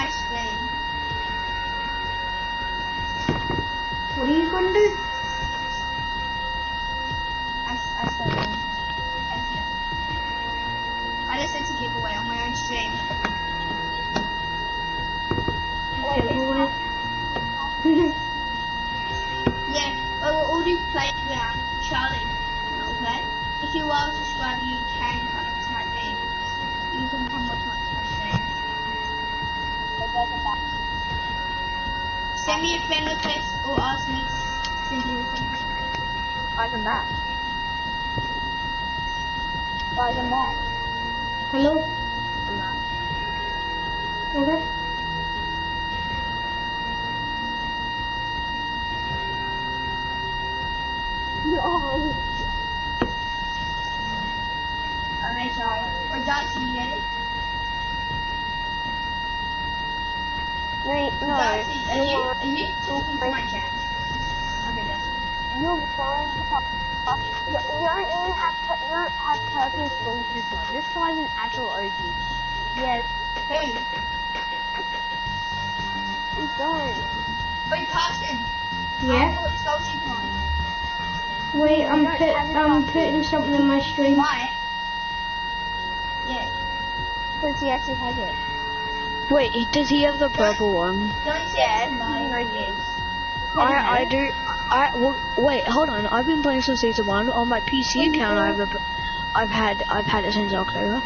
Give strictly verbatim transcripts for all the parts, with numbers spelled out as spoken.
my screen. What are you going to do? I, I said no. I said. I just sent a giveaway on my own stream. Giveaway. Yeah, well, we'll all do playground. Charlie, okay? If you are a subscriber, you can come to my team. You can come watch my stream. Send me a friend request or ask me to send you a friend request. Guys, I'm back. Guys, I'm back. Hello? I'm back. Okay. No. Alright, Charlie. Or Darcy, you get it? Wait, no. Darcy, are you, no. are you talking to my chat? Okay, Darcy. You're fine. You, you don't even have to, you don't have purple stormtrooper. This guy's an actual O G. Yes. Who? He's going. Wait, Carson. Yeah? I'll put Sculpting on. Wait, I'm You don't put, have it I'm on. putting something in my stream. Why? Yeah. Because he actually has it. Wait, he- does he have the purple one? Don't say Yes, somebody. he knows it. I I do. I well, wait, hold on. I've been playing since season one on my P C account. I've a, I've had I've had it since October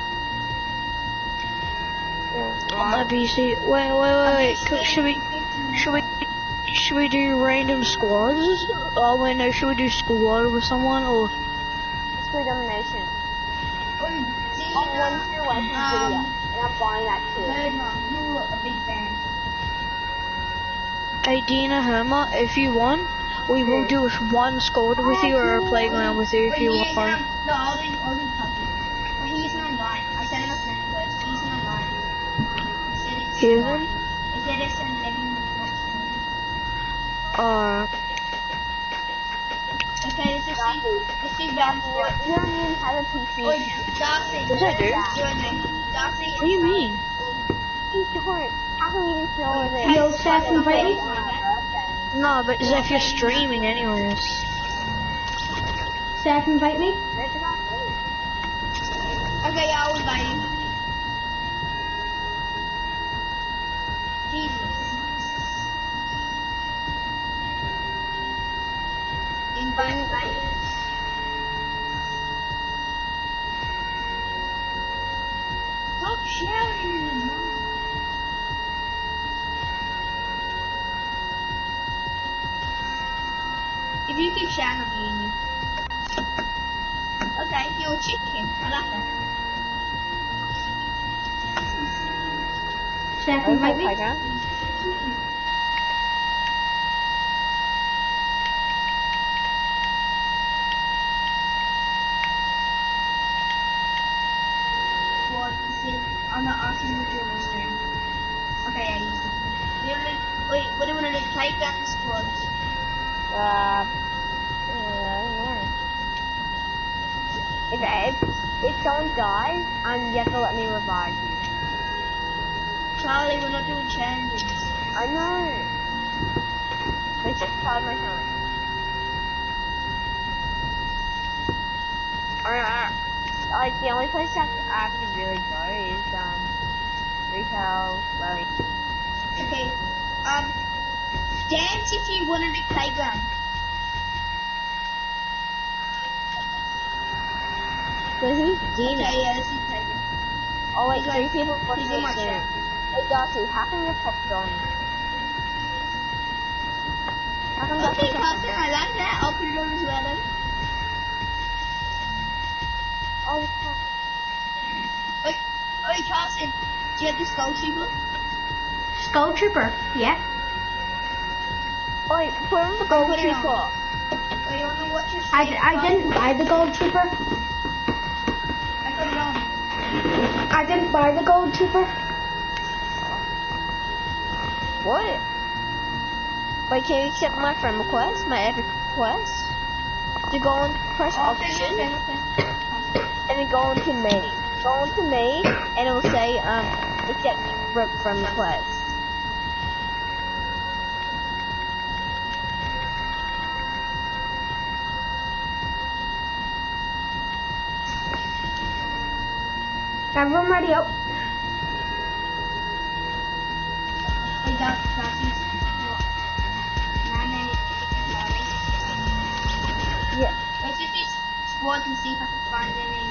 on my P C. Wait, wait, wait, wait. Could- Should we should we should we do random squads? Oh wait, no. Should we do squad with someone or? It's for domination. Oh, I'm one tier away from Um, video, and I'm buying that too. Birdman, you're a big fan. Hey Dina Herma, if you want, we will do one squad with you or a playground with you if Wait, you he want. isn't on, no, I'll do, I'll do public. But he isn't online. I sent him a friend request. He isn't online. He said it's He isn't? online. He said it's an eleven o'clock. Uh, Okay, let's just Darcy. see. Let's see round four. You don't even have a P C. Wait, Darcy. Yes, I do. Join me. Darcy. what do you mean? You don't. How can you even know this? Yo, Seth, invite me. No, but it's if you're streaming anyways. Seth, invite me. Okay, yeah, I'll invite you. Jesus. Invite, invite. Stop shouting. If you keep shouting, I'm eating you. Okay, you're a chicken. I like that. Seth, invite me. What is it? I'm not asking you to do my stream. Okay, yeah, you can. You wanna, wait, what do you want to do? Playground squads? Uh, I don't know. If, if, if someone dies, um, you have to let me revive you. Charlie, we're not doing challenges. I know. It's just part of my challenge. Alright, like the only place I have to really go is um retail, well, Okay, um, dance if you want to do playground. so who's Dina? Okay, yeah, this is playground. Oh wait, He's three like- people watching he's in my this stream. chat. Hey Darcy, how come you're popped on? How come Okay, Darcy's Carson, I like that. I'll put it on as well then. Oh, fuck. Wait, wait, Carson, do you have the skull trooper? Skull Trooper. Yeah. Oh, wait, put on the gold put it on. trooper. Wait, you want to watch your stream? I, I didn't buy the Gold Trooper. I put it on. I didn't buy the Gold Trooper. What? Wait, can you accept my friend request? My epic request? To go on, press Oh, okay, option, okay, okay. and then go on to me. Go on to me, and it will say, um, except from, from request. Everyone ready up? We got classes. Nine minutes. Yeah. Let's just do squads and see if I can find any.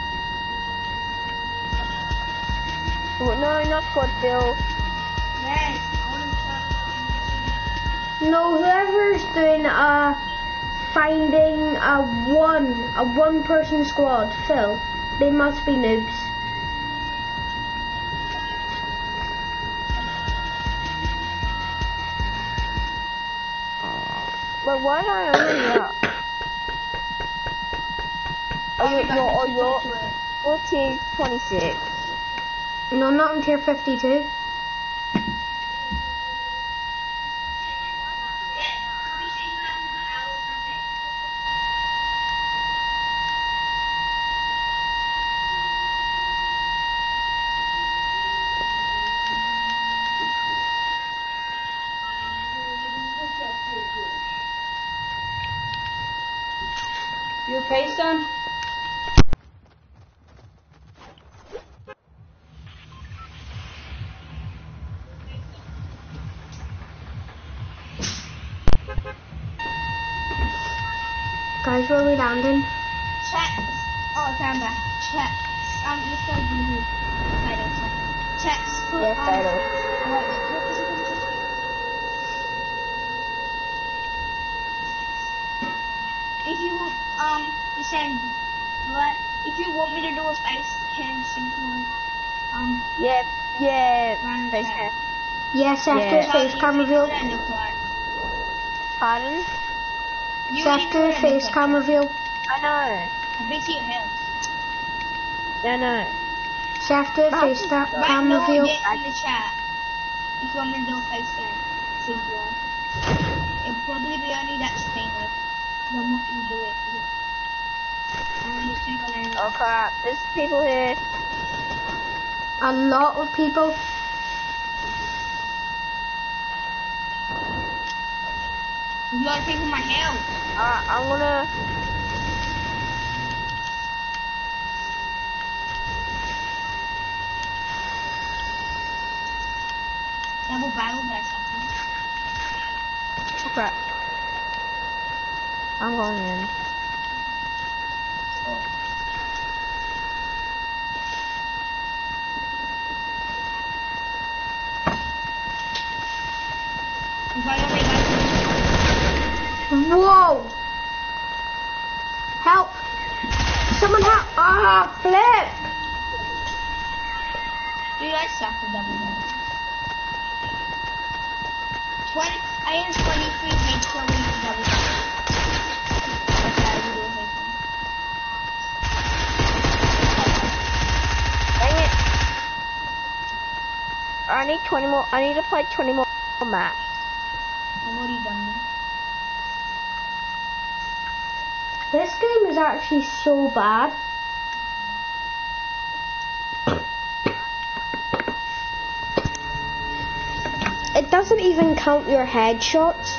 Well, no, not squad, Bill. Yes, I want to start. No, whoever's doing uh finding a one a one person squad, Phil, they must be noobs. But why don't I only up? Oh, you're, you're, oh, you're, you're tier twenty-six. No, not in tier fifty-two. Your face on? Guys, where are we landing? Checks. Oh, found that. Checks. Um, let's go do the title. Checks. Put, Yes, um, title. Wait, what was it gonna say? If you want, um, you're saying, what? If you want me to do a face cam synchro, um, Yeah, yeah, run face chat. cam. Yes, after Yeah. face cam reveal. What that look like? Pardon? You It's already know after what that face look cam like. reveal. I know. I bet you it helps. I know. It's after But face how- ca- Right cam now, reveal. get in the chat. If you want me to do a face cam synchro. It'll probably be only that thing, like, I'm not gonna do it. I'm gonna sync on it. Oh crap, there's people here. A lot of people. You gotta take my health. Uh, I'm gonna... Double battle best, I think. Oh crap. I'm going in. You gotta go back. Whoa! Help! Someone help! Ah, flip! Dude, I suck at double battle. Twenty, I have twenty-three hits per week in double battle. Okay, I will do a hit. Dang it. I need twenty more, I need to play twenty more maps. I've already done that. This game is actually so bad. It doesn't even count your headshots.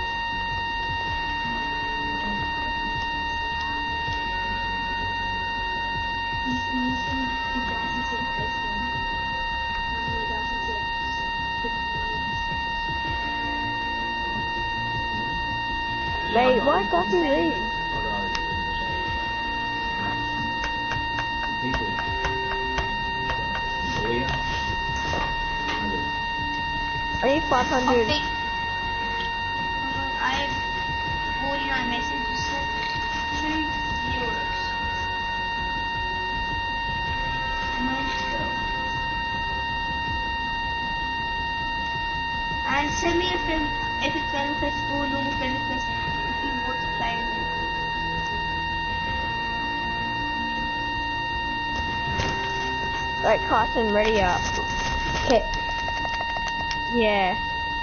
Mate, why can't you leave? I need five I hundred. think I have forty-nine messages sent. Two viewers. And send me a friend, if it's friend request or normal friend request if you want to play with me. Right, Carson, ready up. Okay. Yeah.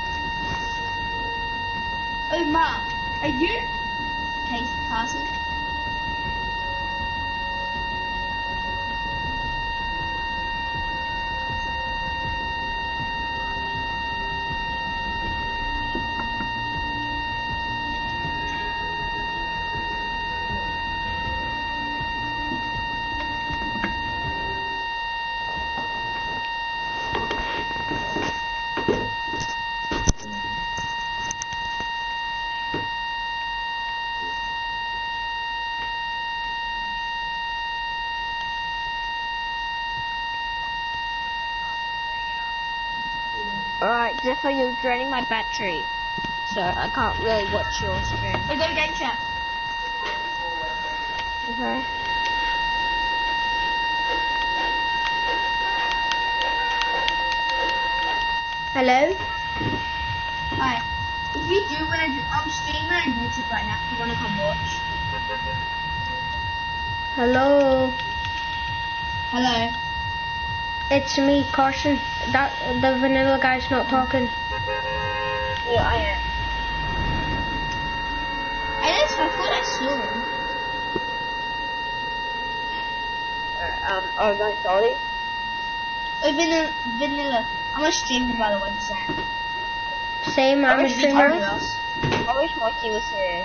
Oh, Ma, are you? Hey, Carson. Alright, Zephyr, you're draining my battery. So I can't really watch your stream. We go to game chat. Okay. Hello? Hi. If you do wanna do, I'm streaming on YouTube right now if you wanna come watch. Hello? Hello. It's me, Carson. That the vanilla guy's not talking. Yeah, I am. I just I thought I saw him. Uh, um, oh, my sorry. Oh, vanilla, vanilla. I'm a streamer by the way, so. Same, I'm a wish we told streamer. you else. I wish Mikey was here.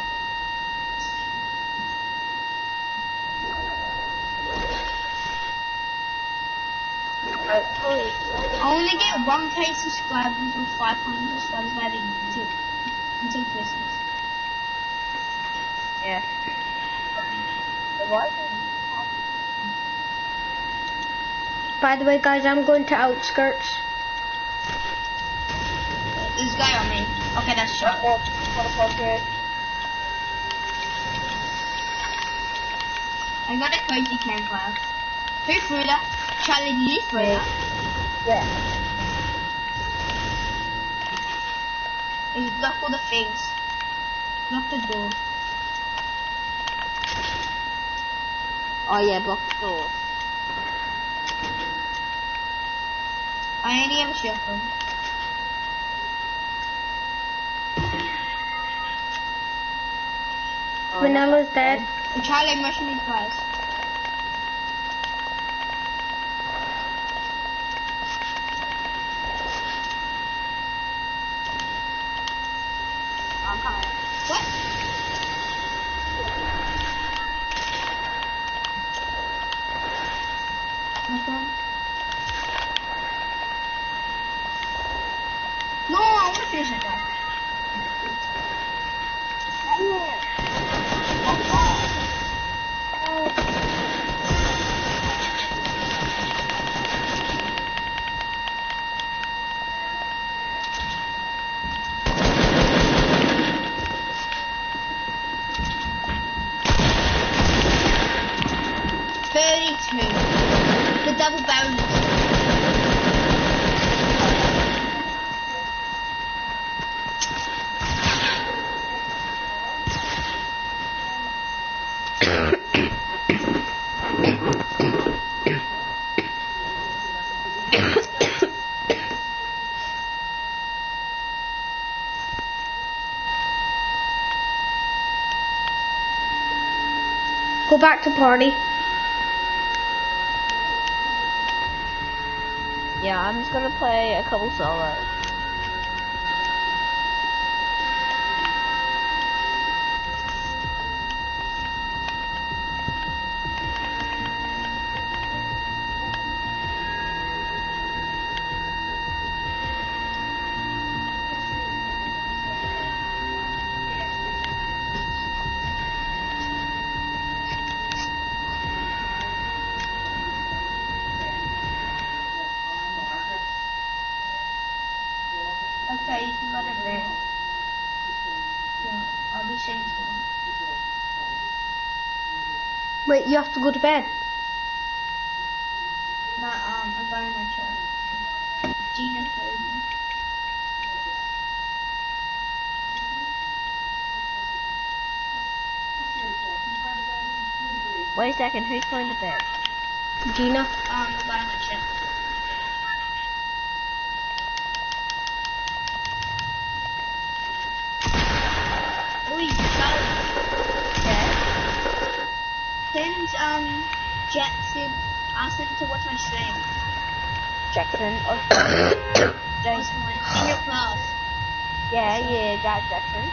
Uh, holy, I want to get one K subscribers or five hundred subscribers by the until, until Christmas. yeah. Why is it? By the way, guys, I'm going to outskirts. There's a guy on me. Okay, that's shot. What, what a portrait. I got a cozy campfire. Who threw that? Charlie, did you throw that? Yeah. You block all the things. Block the door. Oh yeah, block the door. I only have a shotgun. Oh, Vanilla's dead. And Charlie, I'm rushing these guys. I'm coming. What? Nothing. No, I want to finish that guy. thirty-two. The double barrel. Go back to party. Yeah, I'm just gonna play a couple solos. Okay, you can go to bed. Yeah, I'll be saying soon. Wait, you have to go to bed. No, um, I'm going to my church. Gina told me. Wait a second, who's going to bed? Gina. Um, I'm going to my church. Oi, Charlie. Yeah. Send, um, Jackson, ask him to watch my stream. Jackson. Oh, What's mine? In your class. yeah, yeah, that Jackson.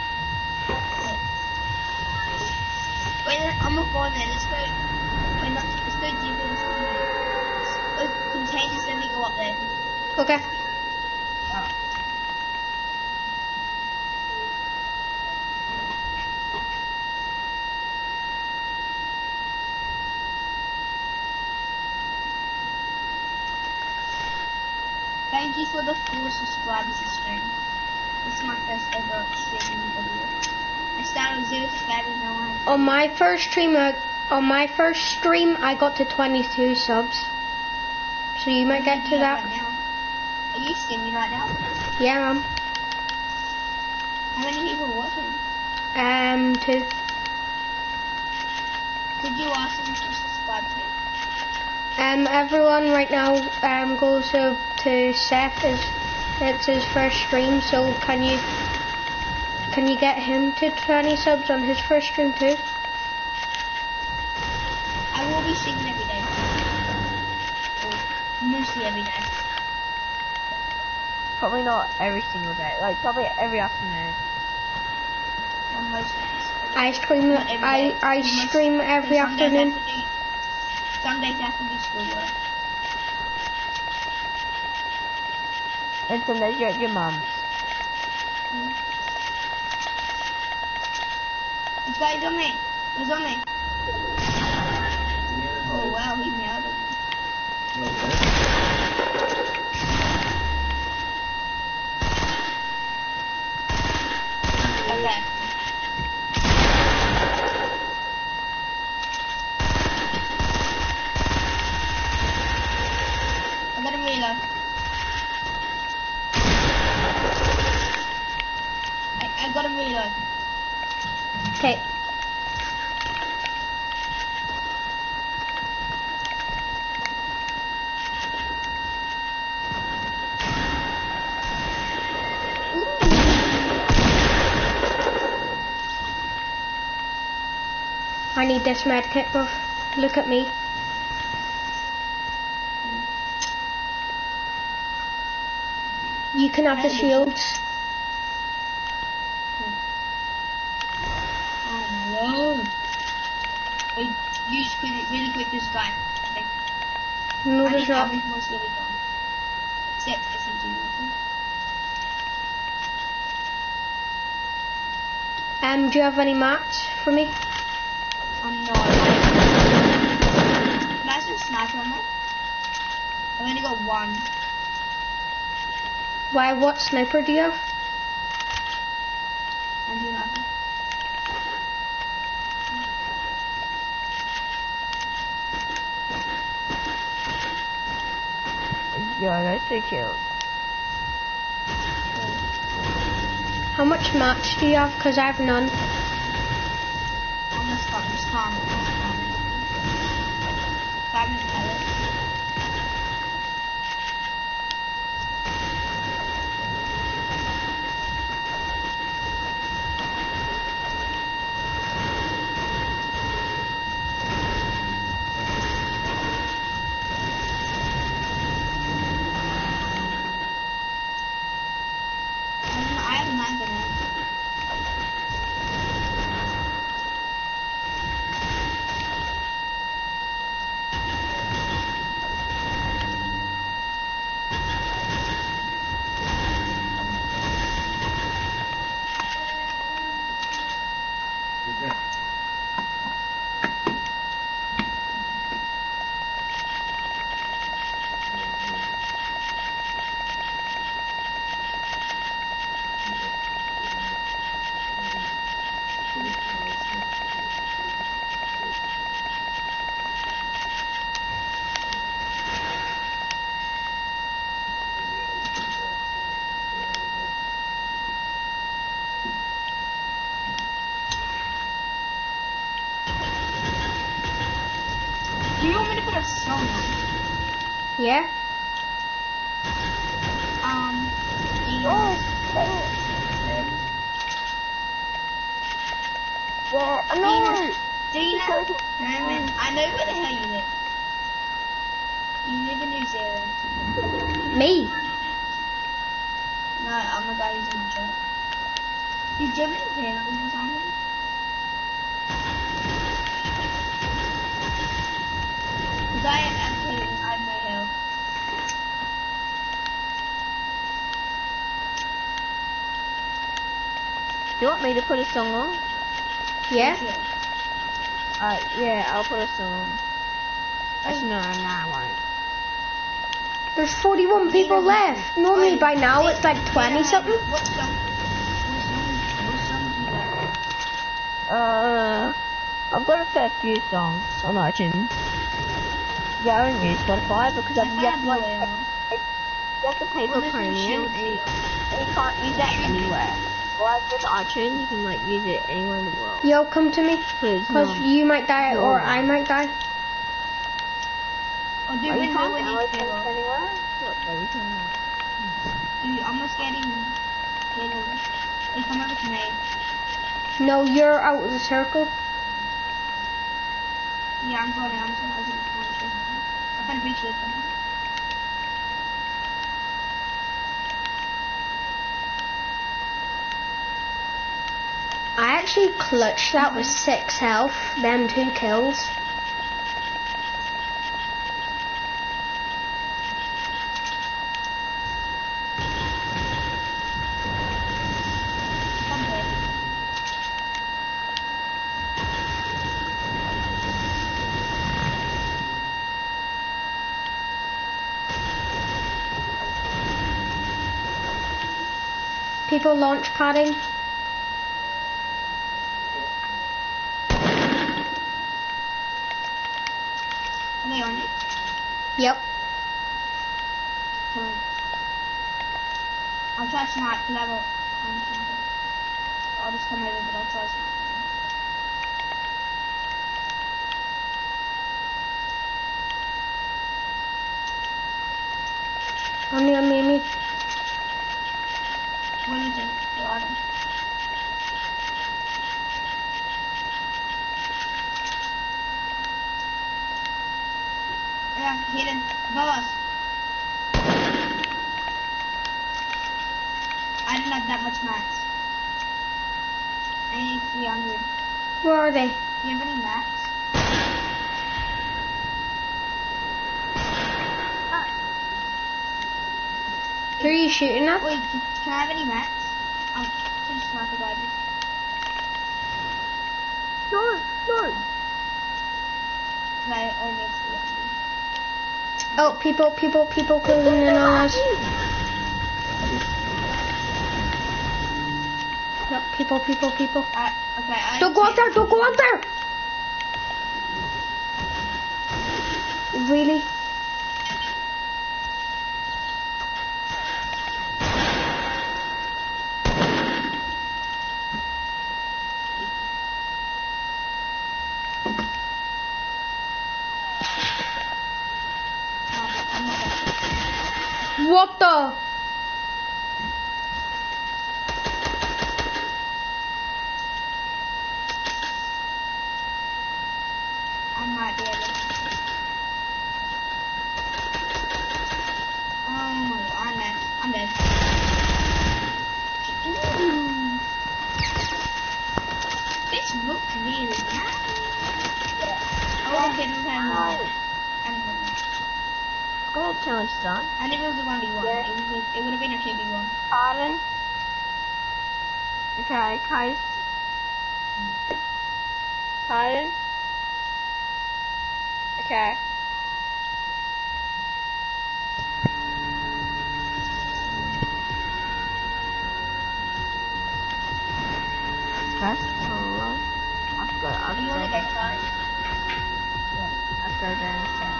Wait, I'm not going there. Let's go. Wait, not, let's go deeper into the oh, containers, then we go up there. Okay. Oh. Guys, Thank you for the four subscribers this stream. This is my first ever streaming video. I started with zero subscribers, now I have On my first stream, I, on my first stream, I got to twenty-two subs. So you might get to that. Right now. Are you streaming right now? Yeah, um, How many people are watching? um, two. Did you ask them to subscribe to? Um, everyone right now um goes to, to Seth. Is it's his first stream. So can you can you get him to twenty subs on his first stream too? I will be streaming every day. Or mostly every day. Probably not every single day. Like probably every afternoon. On most days. I stream. Not every I day. I Most- stream every some days I afternoon. have to do- Some days I have to do schoolwork. And some days you're at your mum's. This guy's on me. He's on me. Oh wow, he nailed it. Okay. I got him reload. I, I got him reload. Okay. I need this med kit, buff. Look at me. You can have the shields. Oh my lord. Wait, you just quick, really quick this guy. Okay. No, I there's need not. average most of it gone. Except if you do nothing. Um, do you have any mats for me? I'm not. Can I some sniper on that? I've only got one. Why? What sniper do you have? I do nothing. Yeah, that's two kills. How much mats do you have? Cause I have none. I'm just calm. Just calm. Just calm. Five minute pellet. I have nine grenades. Do you want me to put a song on? Yeah. Um, Dina. Oh, yeah, no. Dina. Herman, I know where the hell you live. You live in New Zealand. Me. No, I'm the guy who's in the job. You jumped in here or something? Because I am kidding, I have no health. Do you want me to put a song on? Yeah. Sure. Uh, yeah, I'll put a song on. Actually, no, no, I won't. There's forty-one people left. Normally by now it's like twenty something. What song? What song? What songs you got? Uh, I've got a fair few songs on iTunes. Yeah, I don't use Spotify because I, you have to like, pay, you have to pay for premium and you, and you can't use that anywhere. Whereas with iTunes, you can like use it anywhere in the world. Yo, come to me. Please, Because no. you might die No. or I might die. Oh, dude, Are we you know can't when download you things feel. anywhere? What are you talking about? Dude, I'm just getting. Get over. Hey, come over to me. No, you're out of the circle. Yeah, I'm going. I'm just. I'm just. I can't reach this one. I actually clutched that with six health, them two kills. Come here. People launch padding. Are they on you? Yep. Cool. I'll try snipe because I have a. I'm sniper. I'll just come over, but I'll try snipe. On the Mimi. What do you think? Where are they? Yeah, hidden. Above us. I didn't have that much mats. I need three hundred. Where are they? Do you have any mats? Who are you shooting at? Wait, can, can I have any mats? I'm just sniper guy. No, no. I only have three hundred. Oh, people, people, people closing in on us. Yep, people, people, people. I, okay, I Don't go out there, don't go out there! Really? I'm not that. What the? I might be able to. Oh my god, I'm dead. I'm dead. Ooh. This looks really nice. Oh, okay, don't have Oh. I'm dead. Got a challenge done. I think it was a one v one. Yeah. It, was a, it would have been a two v one. Pardon? Okay, guys. Pardon? Okay. That's hello. I've got, I've You want to got, go try? yeah, I've got that.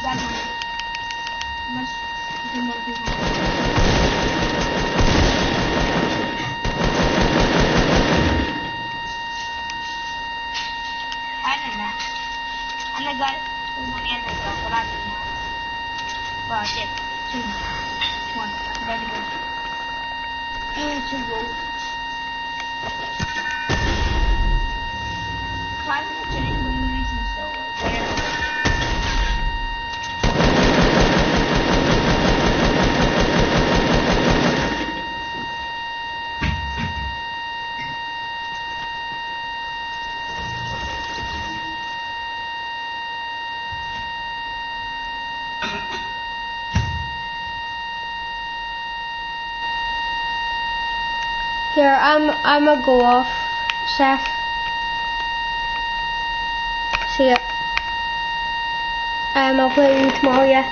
got money. You must do more things. I don't know. And I got two money and I got but I didn't know. Well, I did. Two. One. Very good. And two gold. Five minutes and illumination so whatever. Here, I'm I'm a go off, Seth. See ya. Um, I'll play with you tomorrow, yeah.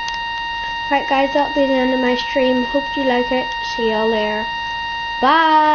Right guys, that'll be the end of my stream. Hope you like it. See y'all later. Bye.